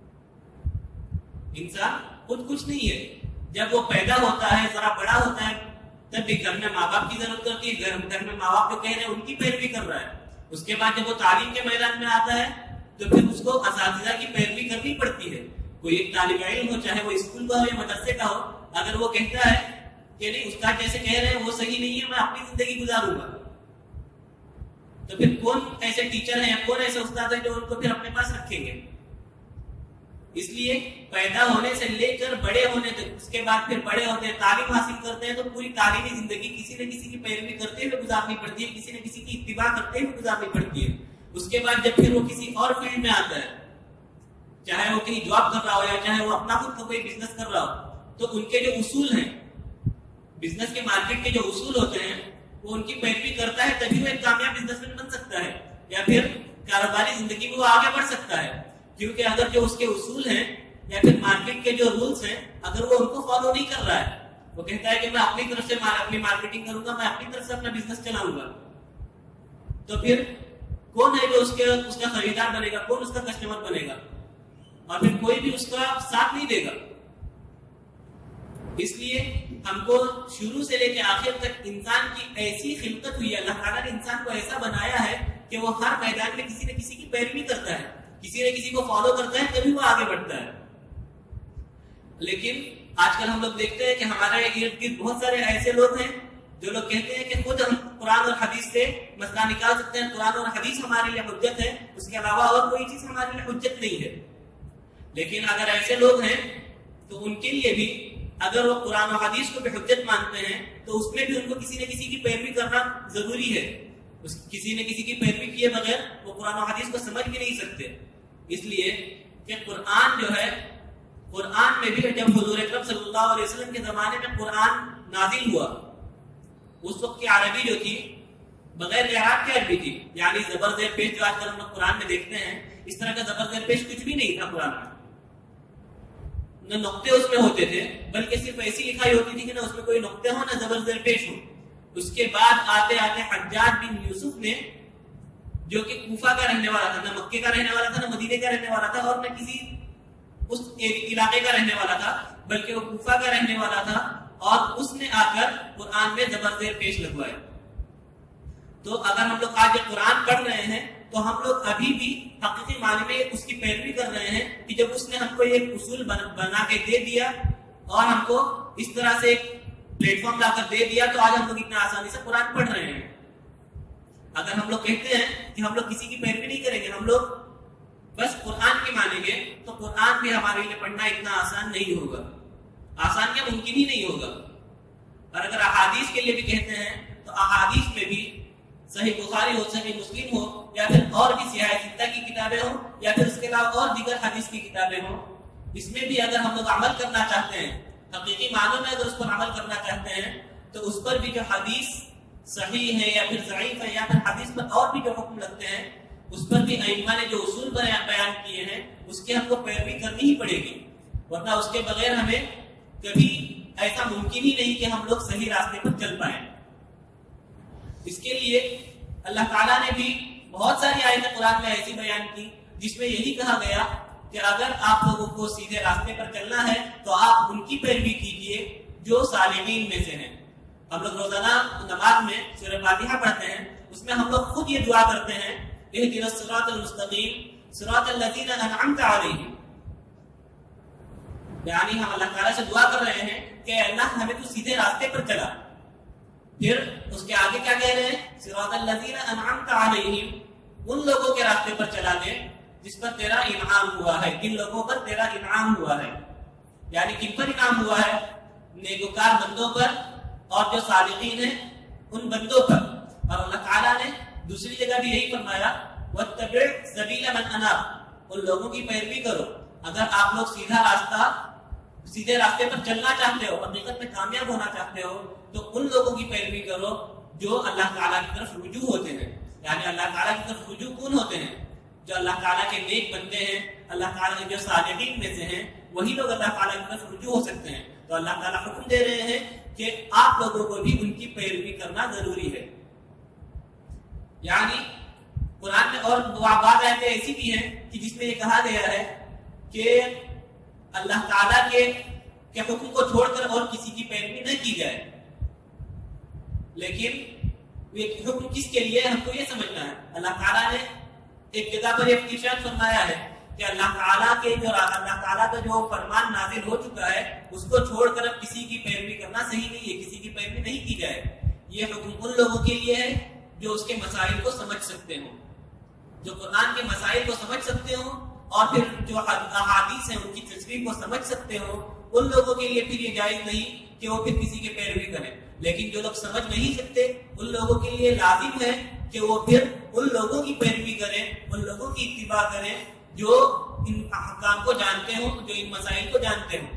S1: انسان خود کچھ نہیں ہے. جب وہ پیدا ہوتا ہے، ذرا بڑا ہوتا ہے، تب بھی گھر میں ماں باپ کی ضرورت ہوتی ہے، گھر میں ماں باپ جو کہہ رہے ہیں ان کی پیروی کر رہا ہے. اس کے بعد جب وہ تعلیم کے میدان میں آتا ہے تو پھر اس کو اساتذہ کی پیروی کرنی پڑتی ہے. کوئی ایک طالب علم ہو، چاہے وہ اسکول کا ہو یا مدرسے کا ہو، اگر وہ کہتا ہے کہ نہیں استاد جیسے کہہ رہے ہیں وہ صحیح نہیں ہے، میں اپنی زندگی گزاروں گا، تو پھر کون ایسے ٹیچر ہیں یا کون ایسے استاد ہیں جو ان کو پھر اپنے پاس رکھیں گے؟ اس لیے پیدا ہونے سے لے کر بڑے ہونے تک، اس کے بعد پھر بڑے ہوتے ہیں، تعلیم حاصل کرتے ہیں، تو پوری تعلیمی زندگی کسی نہ کسی کی پیروی کرتے ہوئے گزارنی پڑتی ہے، کسی نہ کسی کی اتباع کرتے ہوئے گزارنی پڑتی ہے. اس کے بعد جب پھر وہ کسی اور فیلڈ میں آتا ہے، چاہے وہ کہیں جاب کر رہا ہو یا چاہے وہ اپنا خود کا کوئی بزنس کر رہا ہو، تو ان کے جو اصول ہیں، بزنس کے مارکیٹ کے جو اصول ہوتے ہیں، وہ ان کی پیروی کرتا ہے، تبھی وہ ایک کامیاب بزنس مین بن سکتا ہے یا پھر کاروباری زندگی میں وہ آگے بڑھ سکتا ہے. کیونکہ اگر جو اس کے اصول ہیں یا پھر مارکیٹ کے جو رولز ہیں، اگر وہ ان کو فالو نہیں کر رہا ہے، وہ کہتا ہے کہ میں اپنی طرف سے اپنی مارکیٹنگ کروں گا، میں اپنی طرف سے اپنا بزنس چلاؤں گا، تو پھر کون ہے جو اس کے اس کا خریدار بنے گا، کون اس کا کسٹمر بنے گا؟ اور پھر کوئی بھی اس کا ساتھ نہیں دے گا. اس لیے ہم کو شروع سے لے کے آخر تک انسان کی ایسی خلقت ہوئی ہے، اللہ تعالیٰ نے انسان کو ایسا بنایا ہے کہ وہ ہر میدان میں کسی نہ کسی کی پیروی کرتا ہے، کسی نہ کسی کو فالو کرتا ہے، تبھی وہ آگے بڑھتا ہے. لیکن آج کل ہم لوگ دیکھتے ہیں کہ ہمارے ارد گرد بہت سارے ایسے لوگ ہیں جو لوگ کہتے ہیں کہ خود ہم قرآن اور حدیث سے مسئلہ نکال سکتے ہیں، قرآن اور حدیث ہمارے لیے حجت ہے، اس کے علاوہ اور کوئی چیز ہمارے لیے حجت نہیں ہے. لیکن اگر ایسے لوگ ہیں تو ان کے لیے بھی اگر وہ قرآن و حدیث کو بھی حجت مانتے ہیں تو اس میں بھی ان کو کسی نہ کسی کی پیروی کرنا ضروری ہے. اس کسی نہ کسی کی پیروی کیے بغیر وہ قرآن و حدیث کو سمجھ بھی نہیں سکتے. اس لیے کہ قرآن جو ہے، قرآن میں بھی جب حضور اکرم صلی اللہ علیہ وسلم کے زمانے میں قرآن نازل ہوا، اس وقت کی عربی جو تھی بغیر اعراب کی عربی تھی، یعنی زبر زیر پیش جو آج کل ہم لوگ قرآن میں دیکھتے ہیں، اس طرح کا زبر زیر پیش کچھ بھی نہیں تھا قرآن میں. نہ نقطے اس میں ہوتے تھے، بلکہ صرف ایسی لکھائی ہوتی تھی کہ نہ اس میں کوئی نقطے ہو نہ زبر زیر پیش ہو. اس کے بعد آتے آتے حجاج بن یوسف نے، جو کہ کوفہ کا رہنے والا تھا، نہ مکے کا رہنے والا تھا نہ مدینے کا رہنے والا تھا اور نہ کسی اس علاقے کا رہنے والا تھا، بلکہ وہ کوفہ کا رہنے والا تھا، اور اس نے آ کر قرآن میں زبر زیر پیش لگوائے. تو اگر ہم لوگ آج قرآن پڑھ رہے ہیں تو ہم لوگ ابھی بھی حقیقی معنی میں اس کی پیروی کر رہے ہیں کہ جب اس نے ہم کو ایک اصول بنا کے دے دیا اور ہم کو اس طرح سے ایک پلیٹ فارم لا کر دے دیا، تو آج ہم لوگ اتنا آسانی سے قرآن پڑھ رہے ہیں. اگر ہم لوگ کہتے ہیں کہ ہم لوگ کسی کی پیروی نہیں کریں گے، ہم لوگ بس قرآن کی مانیں گے، تو قرآن بھی ہمارے لیے پڑھنا اتنا آسان نہیں ہوگا، آسان کیا ممکن ہی نہیں ہوگا. اور اگر احادیث کے لیے بھی کہتے ہیں تو احادیث میں بھی صحیح بخاری ہو، صحیح مسلم ہو، یا پھر اور بھی سیاہ ستہ کی کتابیں ہوں، یا پھر اس کے علاوہ اور دیگر حدیث کی کتابیں ہوں، اس میں بھی اگر ہم لوگ عمل کرنا چاہتے ہیں، حقیقی معنوں میں اگر اس پر عمل کرنا چاہتے ہیں، تو اس پر بھی جو حدیث صحیح ہے یا پھر ضعیف ہے یا پھر حدیث پر اور بھی جو حکم لگتے ہیں، اس پر بھی ائمہ نے جو اصول بیان کیے ہیں اس کی ہم کو پیروی کرنی ہی پڑے گی، ورنہ اس کے بغیر ہمیں کبھی ایسا ممکن ہی نہیں کہ ہم لوگ صحیح راستے پر چل پائیں. اس کے لیے اللہ تعالیٰ نے بھی بہت ساری آیتیں قرآن میں ایسی بیان کی جس میں یہی کہا گیا کہ اگر آپ لوگوں کو سیدھے راستے پر چلنا ہے تو آپ ان کی پیروی کیجیے جو صالحین میں سے ہیں. ہم لوگ روزانہ نماز میں سورہ فاتحہ پڑھتے ہیں، اس میں ہم لوگ خود یہ دعا کرتے ہیں اہدنا الصراط المستقیم صراط الذین انعمت علیہم، یعنی ہم اللہ تعالیٰ سے دعا کر رہے ہیں کہ اللہ ہمیں تو سیدھے راستے پر چلا. پھر اس کے آگے کیا کہہ رہے ہیں؟ صراط الذین انعمت علیہم، ان لوگوں کے راستے پر چلا دے جس پر تیرا انعام ہوا ہے، جن لوگوں پر تیرا انعام ہوا ہے. یعنی کن پر انعام ہوا ہے؟ نیکوکار بندوں پر اور جو صالحین ہیں ان بندوں پر. اور اللہ تعالیٰ نے دوسری جگہ بھی یہی فرمایا واتبع سبیل من اناب، ان لوگوں کی پیروی کرو. اگر آپ لوگ سیدھا راستہ سیدھے راستے پر چلنا چاہتے ہو، حقیقت میں کامیاب ہونا چاہتے ہو، تو ان لوگوں کی پیروی کرو جو اللہ تعالیٰ کی طرف رجوع ہوتے ہیں. یعنی اللہ تعالیٰ کی طرف رجوع کون ہوتے ہیں؟ جو اللہ تعالیٰ کے نیک بندے ہیں، اللہ تعالیٰ کے جو صالحین میں سے ہیں، وہی لوگ اللہ تعالیٰ کی طرف رجوع ہو سکتے ہیں. تو اللہ تعالیٰ حکم دے رہے ہیں کہ آپ لوگوں کو بھی ان کی پیروی کرنا ضروری ہے. یعنی قرآن میں اور بعض آیتیں ایسی بھی ہیں کہ جس میں یہ کہا گیا ہے کہ اللہ تعالیٰ کے کے حکم کو چھوڑ کر اور کسی کی پیروی نہ کی جائے. لیکن یہ حکم کس کے لیے ہم کو یہ سمجھنا ہے. اللہ تعالیٰ نے ایک جگہ پر یہ ارشاد فرمایا ہے کہ اللہ تعالیٰ کے جو اللہ تعالیٰ کا جو فرمان نازل ہو چکا ہے اس کو چھوڑ کر اب کسی کی پیروی کرنا صحیح نہیں ہے، کسی کی پیروی نہیں کی جائے. یہ حکم ان لوگوں کے لیے ہے جو اس کے مسائل کو سمجھ سکتے ہوں، جو قرآن کے مسائل کو سمجھ سکتے ہوں اور پھر جو احادیث ہیں ان کی تصریح کو سمجھ سکتے ہوں. ان لوگوں کے لیے پھر یہ جائز نہیں کہ وہ پھر کسی کی پیروی کریں. لیکن جو لوگ سمجھ نہیں سکتے ان لوگوں کے لیے لازم ہے کہ وہ پھر ان لوگوں کی پیروی کریں، ان لوگوں کی اتباع کریں جو ان احکام کو جانتے ہوں، جو ان مسائل کو جانتے ہوں.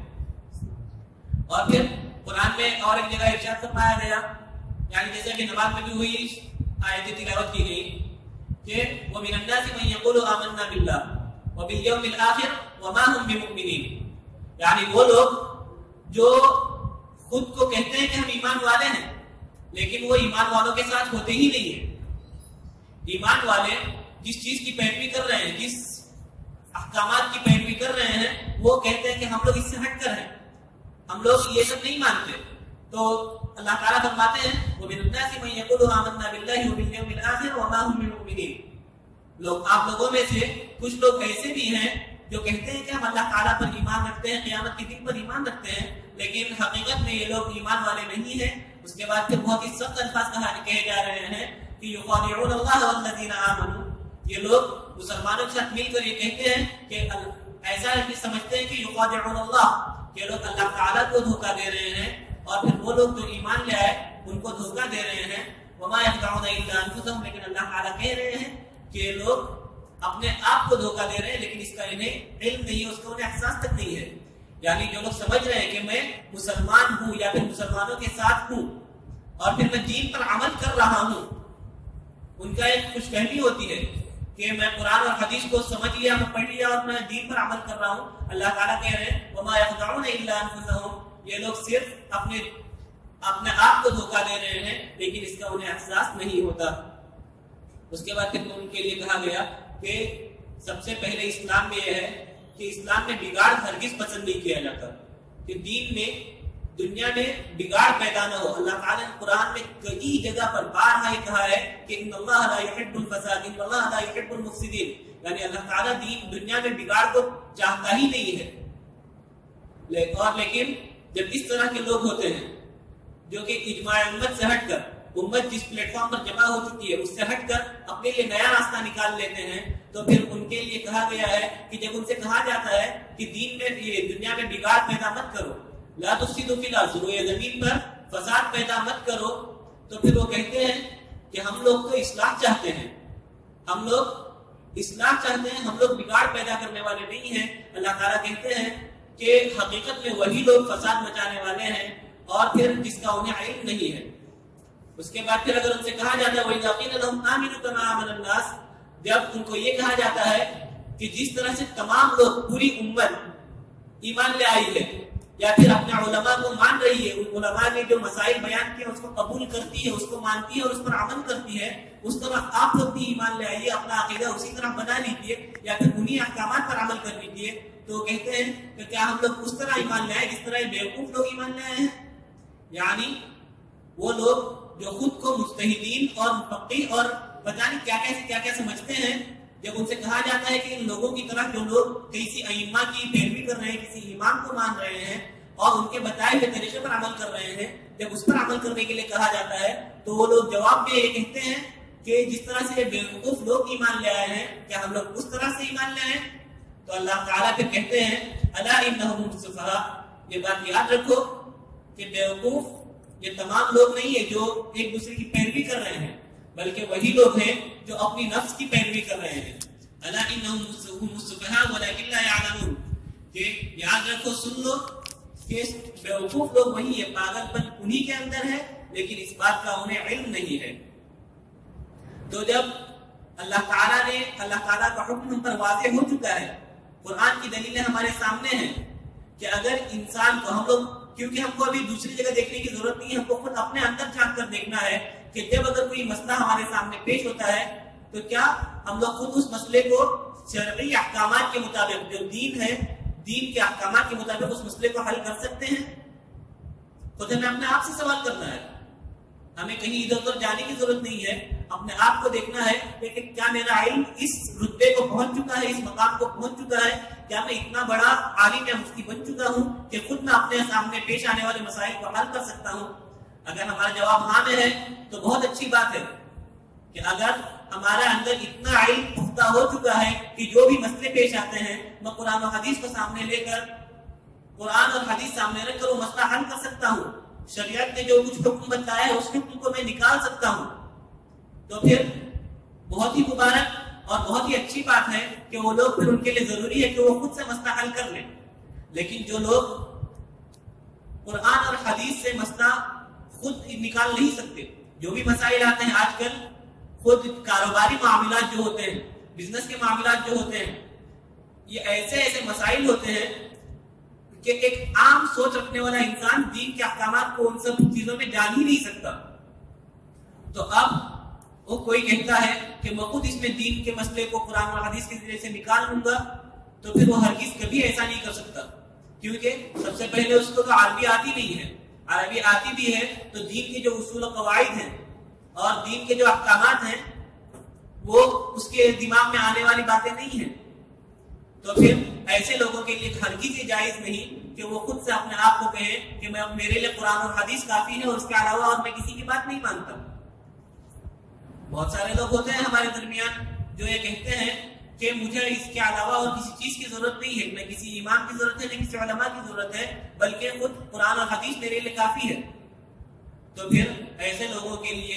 S1: اور پھر قرآن میں اور ایک جگہ ارشاد فرمایا گیا، یعنی جیسے کہ نماز میں بھی ہوئی آیت تلاوت کی گئی کہ وَمِنَ النَّاسِ مَن يَقُولُ آمَنَّا بِاللَّهِ وَبِالْيَوْمِ الْآخِرِ وَمَا هُمْ بِمُؤْمِنِينَ. یعنی وہ لوگ جو خود کو کہتے ہیں کہ ہم ایمان والے ہیں لیکن وہ ایمان والوں کے ساتھ ہوتے ہی نہیں ہیں. ایمان والے جس چیز کی پیروی کر رہے ہیں، جس احکامات کی پیروی کر رہے ہیں، وہ کہتے ہیں کہ ہم لوگ اس سے ہٹ کر ہیں، ہم لوگ یہ سب نہیں مانتے. تو اللہ تعالیٰ فرماتے ہیں وَمِنَ النَّاسِ مَن يَقُولُ آمَنَّا بِاللَّهِ وَبِالْيَوْمِ الْآخِرِ وَمَا هُمْ بِمُؤْمِنِينَ. لوگ آپ لوگوں میں سے کچھ لوگ ایسے بھی ہیں جو کہتے ہیں کہ ہم اللہ تعالیٰ پر ایمان رکھتے ہیں، قیامت کے دن پر ایمان رکھتے ہیں، لیکن حقیقت میں یہ لوگ ایمان والے نہیں ہیں. اس کے بعد پھر بہت ہی سخت الفاظ کہے جا رہے ہیں کہ یخادعون اللہ والذین آمنوا. یہ لوگ مسلمانوں کے ساتھ مل کر یہ کہتے ہیں کہ ایسا سمجھتے ہیں کہ یخادعون اللہ، کہ لوگ اللہ تعالیٰ کو دھوکہ دے رہے ہیں اور پھر وہ لوگ جو ایمان لے آئے ان کو دھوکہ دے رہے ہیں. وما یخدعون الا انفسهم. لیکن اللہ تعالیٰ کہہ رہے ہیں کہ یہ لوگ اپنے آپ کو دھوکہ دے رہے ہیں لیکن اس کا انہیں علم نہیں ہے، اس کا انہیں احساس تک نہیں ہے. یعنی جو لوگ سمجھ رہے ہیں کہ میں مسلمان ہوں یا پھر مسلمانوں کے ساتھ ہوں اور پھر میں دین پر عمل کر رہا ہوں، ان کا ایک خوش فہمی ہوتی ہے کہ میں قرآن اور حدیث کو سمجھ لیا، میں پڑھ لیا اور میں دین پر عمل کر رہا ہوں. اللہ تعالیٰ کہہ رہے ہیں وما یخدعون الا انفسهم. یہ لوگ صرف اپنے اپنے آپ کو دھوکہ دے رہے ہیں لیکن اس کا انہیں احساس نہیں ہوتا. اس کے بعد پھر ان کے لیے کہا گیا کہ سب سے پہلے اسلام میں یہ ہے کہ اسلام میں بگاڑ ہرگز پسند نہیں کیا جاتا، کہ دین میں دنیا میں بگاڑ پیدا نہ ہو. اللہ تعالیٰ نے قرآن میں کئی جگہ پر بارہا یہ کہا ہے کہ ان اللہ لا يحب الفساد ان اللہ لا يحب المفسدین. یعنی اللہ تعالیٰ دین دنیا میں بگاڑ کو چاہتا ہی نہیں ہے. اور لیکن جب اس طرح کے لوگ ہوتے ہیں جو کہ اجماع امت سے ہٹ کر، امت جس پلیٹ فارم پر جمع ہو چکی ہے اس سے ہٹ کر اپنے لیے نیا راستہ نکال لیتے ہیں، تو پھر ان کے لیے کہا گیا ہے کہ جب ان سے کہا جاتا ہے کہ دین میں یہ دنیا میں بگاڑ پیدا مت کرو، لا تفسدوا فی الارض، یہ زمین پر فساد پیدا مت کرو، تو پھر وہ کہتے ہیں کہ ہم لوگ تو اصلاح چاہتے ہیں، ہم لوگ اصلاح چاہتے ہیں، ہم لوگ بگاڑ پیدا کرنے والے نہیں ہیں. اللہ تعالیٰ کہتے ہیں کہ حقیقت میں وہی لوگ فساد مچانے والے ہیں اور پھر جس کا انہیں علم نہیں ہے. اس کے بعد پھر اگر ان سے کہا جاتا ہے وَإِذَا قِيلَ لَهُمْ آمِنُوا كَمَا آمَنَ النَّاسُ، جب ان کو یہ کہا جاتا ہے کہ جس طرح سے تمام لوگ پوری امت ایمان لے آئی ہے یا پھر اپنے علماء کو مان رہی ہے، ان علماء نے جو مسائل بیان کیے اس کو قبول کرتی ہے، اس کو مانتی ہے اور اس پر عمل کرتی ہے، اس طرح آپ لوگ بھی ایمان لے آئیے، اپنا عقیدہ اسی طرح بنا لیجیے یا پھر انہی احکامات پر عمل کر لیجیے. تو کہتے ہیں کہ کیا ہم لوگ اس طرح ایمان لے آئے جس طرح بیوقوف لوگ ایمان لے آئے ہیں. یعنی وہ لوگ جو خود کو مجتہدین اور مفقہ اور پتہ نہیں کیا کیا کیا کیا سمجھتے ہیں، جب ان سے کہا جاتا ہے کہ ان لوگوں کی طرف جو لوگ کسی ائمہ کی پیروی کر رہے ہیں، کسی امام کو مان رہے ہیں اور ان کے بتائے ہوئے طریقے پر عمل کر رہے ہیں، جب اس پر عمل کرنے کے لیے کہا جاتا ہے تو وہ لوگ جواب میں یہ کہتے ہیں کہ جس طرح سے بیوقوف لوگ ایمان لے آئے ہیں کیا ہم لوگ اس طرح سے ایمان لے آئے. تو اللہ تعالیٰ پھر کہتے ہیں الا انہم السفہاء، یہ بات یاد رکھو کہ بیوقوف یہ تمام لوگ نہیں ہے جو ایک دوسرے کی پیروی کر رہے ہیں، بلکہ وہی لوگ ہیں جو اپنی نفس کی پیروی کر رہے ہیں. الا انہم السفہاء ولکن لا یعلمون، کہ یاد رکھو، سن لو کہ بیوقوف لوگ وہی ہے، پاگل پن انہی کے اندر ہے لیکن اس بات کا انہیں علم نہیں ہے. تو جب اللہ تعالیٰ نے اللہ تعالیٰ کا حکم ہم پر واضح ہو چکا ہے، قرآن کی دلیلیں ہمارے سامنے ہیں کہ اگر انسان کو ہم لوگ، کیونکہ ہم کو ابھی دوسری جگہ دیکھنے کی ضرورت نہیں ہے، ہم کو خود اپنے اندر جھانک کر دیکھنا ہے کہ جب اگر کوئی مسئلہ ہمارے سامنے پیش ہوتا ہے تو کیا ہم لوگ خود اس مسئلے کو شرعی احکامات کے مطابق، جو دین ہے، دین کے احکامات کے مطابق اس مسئلے کو حل کر سکتے ہیں؟ خود ہمیں اپنے آپ سے سوال کرنا ہے، ہمیں کہیں ادھر ادھر جانے کی ضرورت نہیں ہے، اپنے آپ کو دیکھنا ہے کہ کیا میرا علم اس رتبے کو پہنچ چکا ہے، اس مقام کو پہنچ چکا ہے، کیا میں اتنا بڑا عالم یا مفتی بن چکا ہوں کہ خود میں اپنے سامنے پیش آنے والے مسائل کو حل کر سکتا ہوں؟ اگر ہمارا جواب ہاں میں ہے تو بہت اچھی بات ہے کہ اگر ہمارا اندر اتنا علم پختہ ہو چکا ہے کہ جو بھی مسئلے پیش آتے ہیں میں قرآن و حدیث کو سامنے لے کر، قرآن اور حدیث سامنے رکھ کر وہ مسئلہ حل کر سکتا ہوں، شریعت نے جو کچھ حکم بتایا ہے اس حکم کو میں نکال سکتا ہوں، تو پھر بہت ہی مبارک اور بہت ہی اچھی بات ہے کہ وہ لوگ، پھر ان کے لیے ضروری ہے کہ وہ خود سے مسئلہ حل کر لیں۔ لیکن جو لوگ قرآن اور حدیث سے مسئلہ خود نکال نہیں سکتے، جو بھی مسائل آتے ہیں آج کل، خود کاروباری معاملات جو ہوتے ہیں، بزنس کے معاملات جو ہوتے ہیں، یہ ایسے ایسے مسائل ہوتے ہیں کہ ایک عام سوچ رکھنے والا انسان دین کے احکامات کو ان سب چیزوں میں جان ہی نہیں سکتا۔ تو اب وہ کوئی کہتا ہے کہ میں خود اس میں دین کے مسئلے کو قرآن اور حدیث کے ذریعے سے نکال لوں گا، تو پھر وہ ہرگز کبھی ایسا نہیں کر سکتا، کیونکہ سب سے پہلے اس کو تو عربی آتی نہیں ہے، عربی آتی بھی ہے تو دین کے جو اصول و قواعد ہیں اور دین کے جو احکامات ہیں وہ اس کے دماغ میں آنے والی باتیں نہیں ہیں، تو پھر ایسے لوگوں کے لیے ہرگز یہ جائز نہیں کہ وہ خود سے اپنے آپ کو کہے کہ میں میرے لیے قرآن اور حدیث کافی ہے اور اس کے علاوہ اور میں کسی کی بات نہیں مانتا۔ بہت سارے لوگ ہوتے ہیں ہمارے درمیان جو یہ کہتے ہیں کہ مجھے اس کے علاوہ اور کسی چیز کی ضرورت نہیں ہے، نہ کسی امام کی ضرورت ہے نہ کسی علماء کی ضرورت ہے، بلکہ خود قرآن اور حدیث میرے لیے کافی ہے۔ تو پھر ایسے لوگوں کے لیے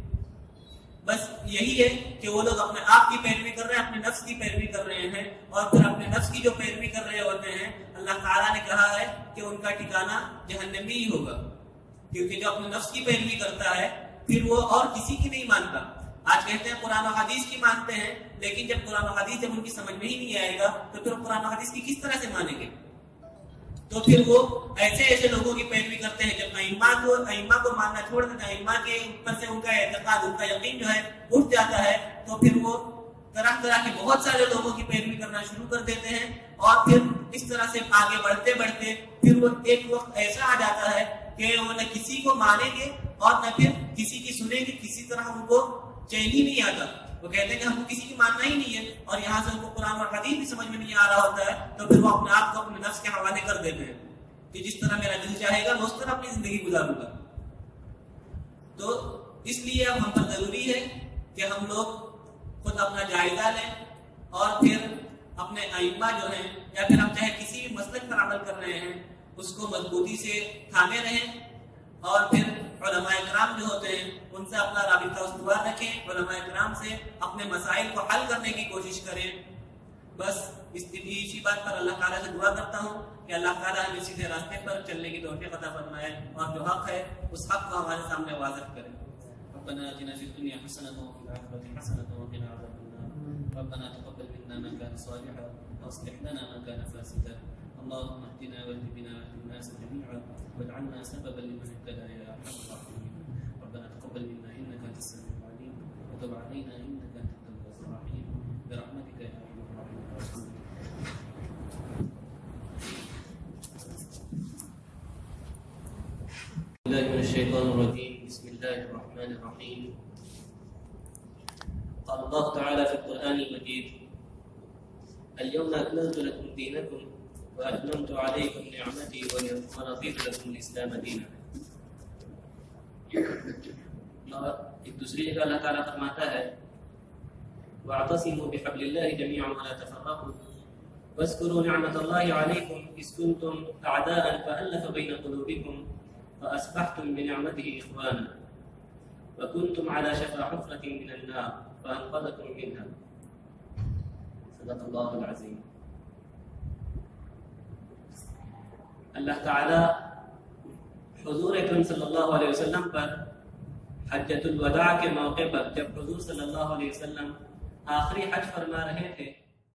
S1: بس یہی ہے کہ وہ لوگ اپنے آپ کی پیروی کر رہے ہیں، اپنے نفس کی پیروی کر رہے ہیں، اور پھر اپنے نفس کی جو پیروی کر رہے ہوتے ہیں اللہ تعالیٰ نے کہا ہے کہ ان کا ٹھکانہ جہنمی ہی ہوگا، کیونکہ جو اپنے نفس کی پیروی کرتا ہے پھر وہ اور کسی کی نہیں مانتا۔ آج کہتے ہیں قرآن و حدیث کی مانتے ہیں، لیکن جب قرآن و حدیث جب ان کی سمجھ میں ہی نہیں آئے گا تو پھر قرآن و حدیث کی کس طرح سے مانیں گے؟ تو پھر وہ ایسے ایسے لوگوں کی پیروی کرتے ہیں، جب ائمہ کو ائمہ کو ماننا چھوڑ دیتے ہیں، ائمہ کے اوپر سے ان کا اعتقاد، ان کا یقین جو ہے اٹھ جاتا ہے، تو پھر وہ طرح طرح کے بہت سارے لوگوں کی پیروی کرنا شروع کر دیتے ہیں، اور پھر اس طرح سے آگے بڑھتے بڑھتے پھر وہ ایک وقت ایسا آ جاتا ہے کہ وہ نہ کسی کو مانیں گے اور نہ پھر کسی کی سنیں گے، کسی طرح ان کو چین ہی نہیں آتا۔ وہ کہتے ہیں کہ ہم کو کسی کی ماننا ہی نہیں ہے، اور یہاں سے ان کو قرآن اور حدیث بھی سمجھ میں نہیں آ رہا ہوتا ہے، تو پھر وہ اپنے آپ کو اپنے نفس کے حوالے کر دیتے ہیں کہ جس طرح میرا دل چاہے گا میں اس طرح اپنی زندگی گزاروں گا۔ تو اس لیے اب ہم پر ضروری ہے کہ ہم لوگ خود اپنا جائزہ لیں، اور پھر اپنے ائمہ جو ہیں، یا پھر ہم چاہے کسی بھی مسلک پر عمل کر رہے ہیں اس کو مضبوطی سے تھامے رہیں، اور پھر علماء کرام جو ہوتے ہیں ان سے اپنا رابطہ استوار رکھیں، علماء کرام سے اپنے مسائل کو حل کرنے کی کوشش کریں۔ بس اس اسی بات پر اللہ تعالیٰ سے دعا کرتا ہوں کہ اللہ تعالیٰ ہمیں سیدھے راستے پر چلنے کی توفیق عطا فرمائے، اور جو حق ہے اس حق کو ہمارے سامنے واضح کرے۔ ربنا آتنا فی الدنیا حسنۃ وفی الآخرۃ حسنۃ وقنا عذاب النار، ربنا تقبل منا ما كان صالحا واصلح لنا ما كان فاسدا، اللهم اهدنا واهد بنا واهد الناس جميعا واجعلنا سببا لمن اهتدى يا ارحم الراحمين، ربنا تقبل منا انك انت السميع العليم وتب علينا انك انت التواب الرحيم برحمتك يا ارحم الراحمين۔ الله من الشيطان الرجيم، بسم الله الرحمن الرحيم۔ قال الله تعالى في القرآن المجيد: اليوم أكملت لكم دينكم وأتممت عليكم نعمتي ورضيت لكم الإسلام دينا۔ اور ایک دوسری جگہ اللہ تعالیٰ فرماتا ہے: واعتصموا بحبل الله جميعا ولا تفرقوا واذكروا نعمة الله عليكم إذ كنتم أعداء فألف بين قلوبكم فأصبحتم بنعمته إخوانا وكنتم على شفا حفرة من النار فأنقذكم منها، صدق الله العظيم۔ اللہ تعالی حضور اکرم صلی اللہ علیہ وسلم پر حجۃ الوداع کے موقع پر جب حضور صلی اللہ علیہ وسلم آخری حج فرما رہے تھے